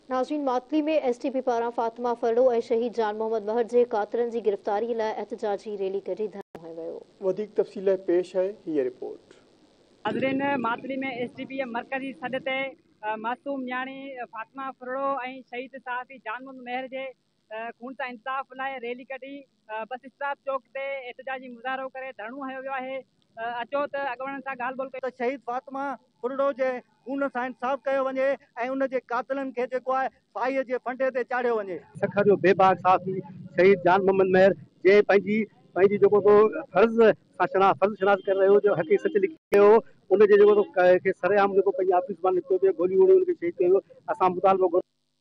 नाज़रीन, मातली में एसटीपी पारां फातिमा फरलो और शहीद जान मोहम्मद महर के कातिलनि की गिरफ़्तारी लाइ एहतजाजी रैली कढी धरनो हंयो वियो। वधीक तफ़सील पेश है ये रिपोर्ट। नाज़रीन, मातली में एसटीपी मरकज़ी सॾ ते मासूम न्याणी फातिमा फरलो ऐं शहीद सहाफ़ी जान मोहम्मद महर जे खून सां इंसाफ़ लाइ रैली कढी बस स्टॉप चौक ते एहतजाजी मुज़ाहिरो करे धरनो हंयो वियो आहे। अचो त अॻवाननि सां ॻाल्हि ॿोल कयूं। शहीद फातिमा फुरडो जे खून सां इंसाफ़ कयो वञे ऐं उन जे कातिलनि खे जेको आहे फाहीअ जे फंडे ते चाढ़ियो वञे। सखर जो बेबाक साथी शहीद जान मोहम्मद महर जे पंहिंजी जेको फर्ज़ शनास करे रहियो जो हक़ी सच लिखी हो उन जे जेको के सरेआम जेको पंहिंजी ऑफिस मां निकितो पियो गोली वोली उनखे शहीद कयो। असां मुतालबो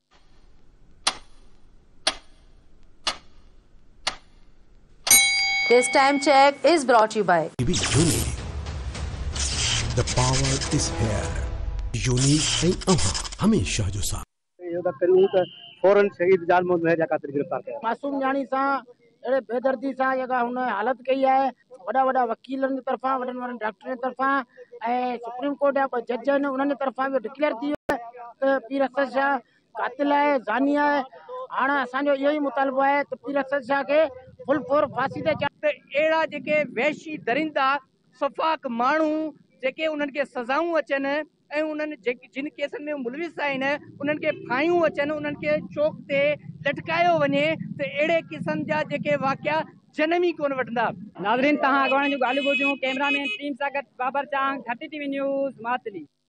This time check is brought to you by Unique. The power is here. Unique ऐं हमेशा जो साथ करियूं त फौरन शहीद जान मोहम्मद महर जा कातिल गिरफ़्तार कया। मासूम न्याणी सां अहिड़े बेदर्दी सां जेका हुन हालत कई आहे, वॾा वकीलनि जी तरफ़ां, वॾनि डॉक्टरनि जी तरफ़ां ऐं सुप्रीम कोर्ट जा जज आहिनि उन्हनि जी तरफ़ां बि डिक्लेयर थी वियो आहे त पीर असद शाह कातिल आहे, ज़ानी आहे। हाणे असांजो इहो ई मुतालबो आहे त पीर असद शाह खे फुल फोर फांसी ते अहिड़ा जेके वहशी दरिंदा सफ़ाक माण्हू जेके उन्हनि खे सज़ाऊं अचनि ऐं उन्हनि जिन केसनि में मुलविस आहिनि उन्हनि खे फायूं अचनि, उन्हनि खे चौक ते लटकायो वञे त अहिड़े क़िस्म जा जेके वाक़िया जनम ई कोन वठंदा। नाज़रीन, तव्हां अॻवान जूं ॻाल्हियूं ॿुधियूं। कैमरामैन टीम सां गॾु बाबर चांग, घटी टीवी न्यूज़, मातली।